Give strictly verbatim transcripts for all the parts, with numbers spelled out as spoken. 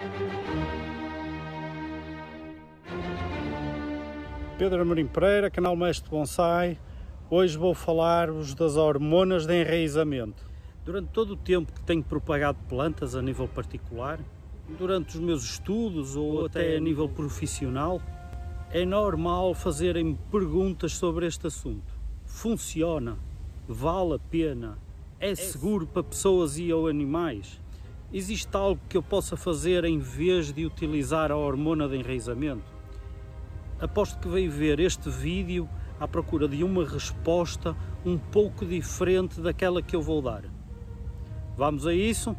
Pedro Amorim Pereira, canal Mestre Bonsai. Hoje vou falar-vos das hormonas de enraizamento. Durante todo o tempo que tenho propagado plantas a nível particular, durante os meus estudos ou até a nível profissional, é normal fazerem perguntas sobre este assunto. Funciona? Vale a pena? É seguro para pessoas e ou animais? Existe algo que eu possa fazer em vez de utilizar a hormona de enraizamento? Aposto que veio ver este vídeo à procura de uma resposta um pouco diferente daquela que eu vou dar. Vamos a isso?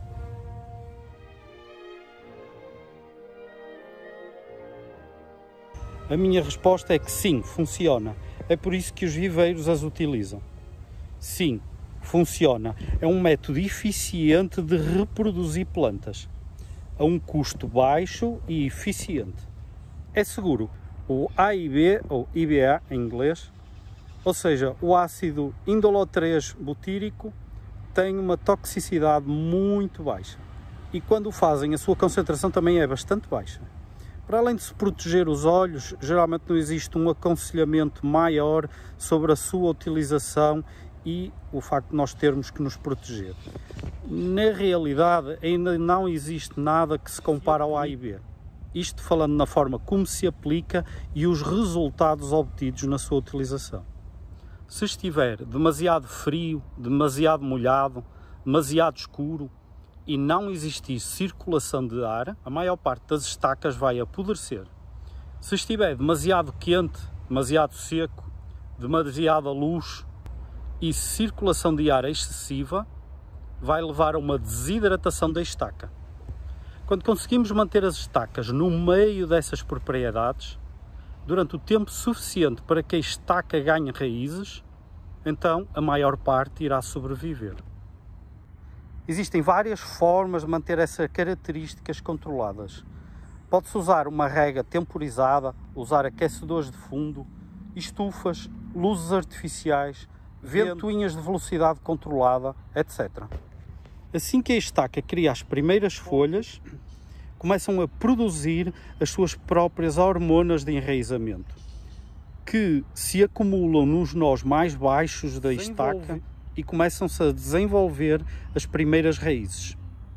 A minha resposta é que sim, funciona. É por isso que os viveiros as utilizam. Sim, funciona. É um método eficiente de reproduzir plantas, a um custo baixo e eficiente. É seguro. O A I B, ou I B A em inglês, ou seja, o ácido indolo três butírico, tem uma toxicidade muito baixa. E quando o fazem, a sua concentração também é bastante baixa. Para além de se proteger os olhos, geralmente não existe um aconselhamento maior sobre a sua utilização e o facto de nós termos que nos proteger. Na realidade, ainda não existe nada que se compare ao A I B. Isto falando na forma como se aplica e os resultados obtidos na sua utilização. Se estiver demasiado frio, demasiado molhado, demasiado escuro e não existir circulação de ar, a maior parte das estacas vai apodrecer. Se estiver demasiado quente, demasiado seco, demasiada luz e circulação de ar excessiva, vai levar a uma desidratação da estaca. Quando conseguimos manter as estacas no meio dessas propriedades, durante o tempo suficiente para que a estaca ganhe raízes, então a maior parte irá sobreviver. Existem várias formas de manter essas características controladas. Pode-se usar uma rega temporizada, usar aquecedores de fundo, estufas, luzes artificiais, ventoinhas de velocidade controlada, etcétera. Assim que a estaca cria as primeiras folhas, começam a produzir as suas próprias hormonas de enraizamento, que se acumulam nos nós mais baixos da estaca e começam-se a desenvolver as primeiras raízes.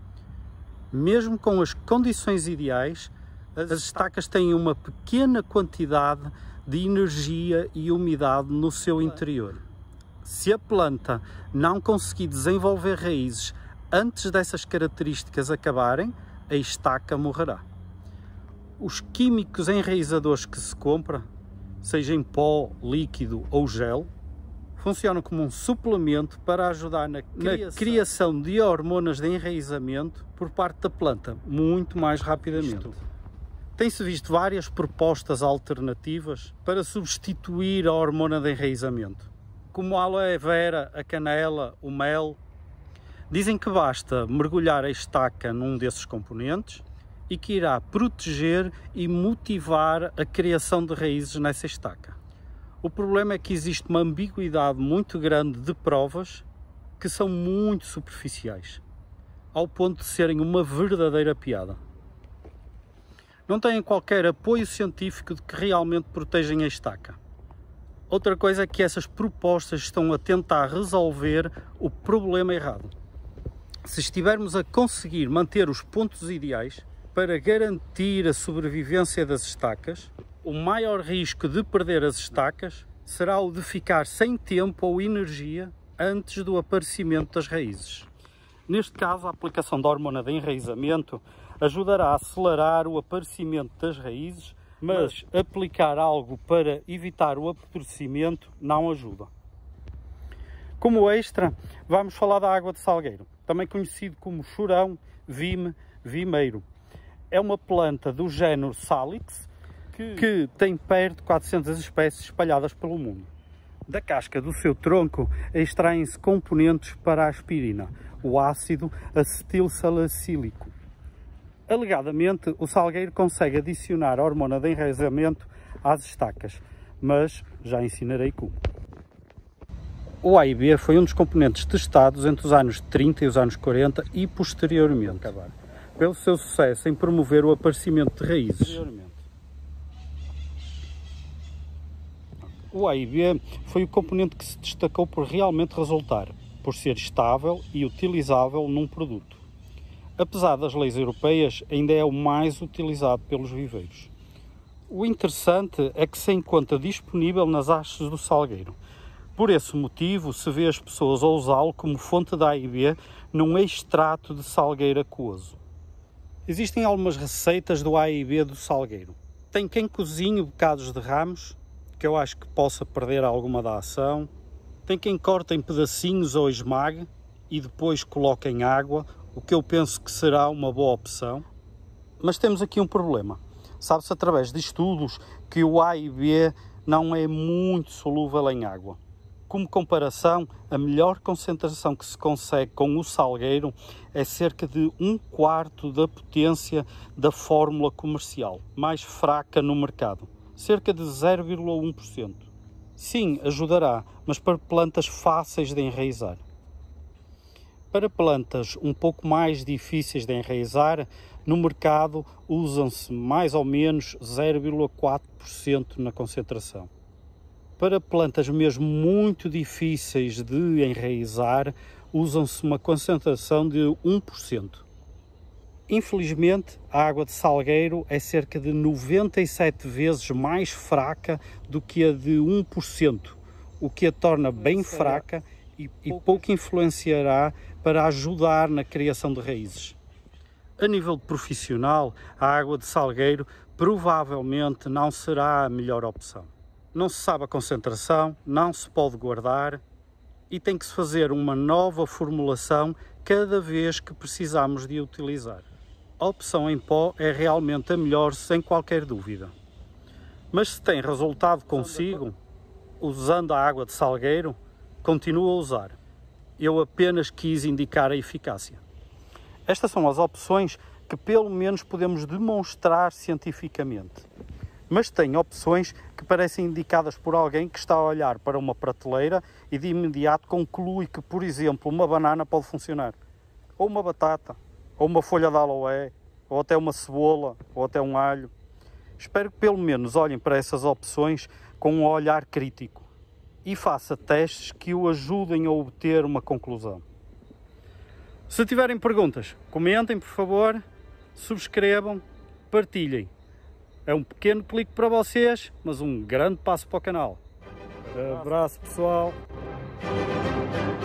Mesmo com as condições ideais, as estacas têm uma pequena quantidade de energia e umidade no seu interior. Se a planta não conseguir desenvolver raízes antes dessas características acabarem, a estaca morrerá. Os químicos enraizadores que se compra, seja em pó, líquido ou gel, funcionam como um suplemento para ajudar na criação, na criação de hormonas de enraizamento por parte da planta, muito mais rapidamente. Tem-se visto várias propostas alternativas para substituir a hormona de enraizamento, como a aloe vera, a canela, o mel. Dizem que basta mergulhar a estaca num desses componentes e que irá proteger e motivar a criação de raízes nessa estaca. O problema é que existe uma ambiguidade muito grande de provas que são muito superficiais, ao ponto de serem uma verdadeira piada. Não têm qualquer apoio científico de que realmente protegem a estaca. Outra coisa é que essas propostas estão a tentar resolver o problema errado. Se estivermos a conseguir manter os pontos ideais para garantir a sobrevivência das estacas, o maior risco de perder as estacas será o de ficar sem tempo ou energia antes do aparecimento das raízes. Neste caso, a aplicação da hormona de enraizamento ajudará a acelerar o aparecimento das raízes, mas aplicar algo para evitar o apodrecimento não ajuda. Como extra, vamos falar da água de salgueiro, também conhecido como chorão, vime, vimeiro. É uma planta do género Salix que, que tem perto de quatrocentas espécies espalhadas pelo mundo. Da casca do seu tronco extraem-se componentes para a aspirina, o ácido acetilsalicílico. Alegadamente, o salgueiro consegue adicionar a hormona de enraizamento às estacas, mas já ensinarei como. O A I B foi um dos componentes testados entre os anos trinta e os anos quarenta e posteriormente. pelo seu sucesso em promover o aparecimento de raízes. O A I B foi o componente que se destacou por realmente resultar, por ser estável e utilizável num produto. Apesar das leis europeias, ainda é o mais utilizado pelos viveiros. O interessante é que se encontra disponível nas hastes do salgueiro. Por esse motivo, se vê as pessoas a usá-lo como fonte de A I B num extrato de salgueiro aquoso. Existem algumas receitas do A I B do salgueiro. Tem quem cozinhe bocados de ramos, que eu acho que possa perder alguma da ação. Tem quem corta em pedacinhos ou esmague e depois coloca em água, o que eu penso que será uma boa opção. Mas temos aqui um problema. Sabe-se através de estudos que o A I B não é muito solúvel em água. Como comparação, a melhor concentração que se consegue com o salgueiro é cerca de um quarto da potência da fórmula comercial, mais fraca no mercado, cerca de zero vírgula um por cento. Sim, ajudará, mas para plantas fáceis de enraizar. Para plantas um pouco mais difíceis de enraizar, no mercado usam-se mais ou menos zero vírgula quatro por cento na concentração. Para plantas mesmo muito difíceis de enraizar, usam-se uma concentração de um por cento. Infelizmente, a água de salgueiro é cerca de noventa e sete vezes mais fraca do que a de um por cento, o que a torna bem fraca e, e pouco influenciará para ajudar na criação de raízes. A nível profissional, a água de salgueiro provavelmente não será a melhor opção. Não se sabe a concentração, não se pode guardar e tem que se fazer uma nova formulação cada vez que precisamos de utilizar. A opção em pó é realmente a melhor, sem qualquer dúvida. Mas se tem resultado consigo, usando a água de salgueiro, continua a usar. Eu apenas quis indicar a eficácia. Estas são as opções que pelo menos podemos demonstrar cientificamente. Mas tem opções que parecem indicadas por alguém que está a olhar para uma prateleira e de imediato conclui que, por exemplo, uma banana pode funcionar. Ou uma batata, ou uma folha de aloé, ou até uma cebola, ou até um alho. Espero que pelo menos olhem para essas opções com um olhar crítico e faça testes que o ajudem a obter uma conclusão. Se tiverem perguntas, comentem por favor, subscrevam, partilhem. É um pequeno clique para vocês, mas um grande passo para o canal. Abraço pessoal!